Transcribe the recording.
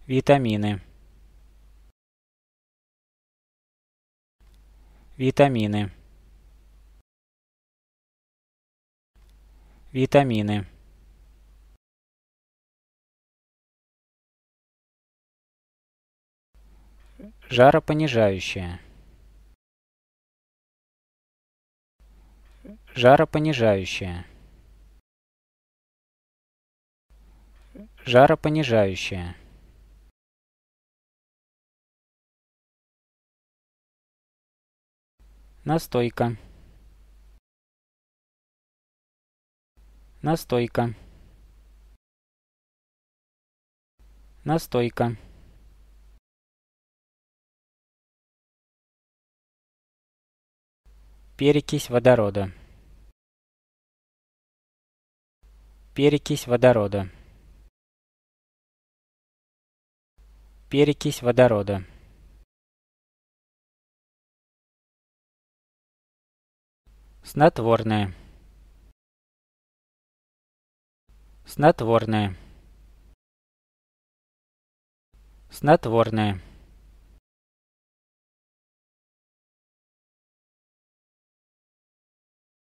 витамины, витамины, витамины, жаропонижающее, жаропонижающее, жаропонижающее, настойка, настойка, настойка, перекись водорода, перекись водорода, перекись водорода, снотворное, снотворное, снотворное,